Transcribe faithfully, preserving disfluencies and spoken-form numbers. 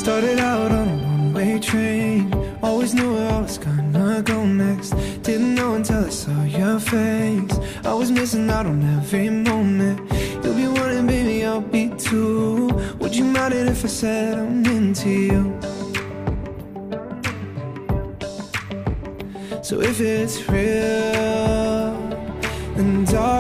Started out on a one-way train, always knew where I was gonna go next. Didn't know until I saw your face. I was missing out on every moment. You'll be one and baby, I'll be two. Would you mind it if I said I'm into you? So if it's real, then darling,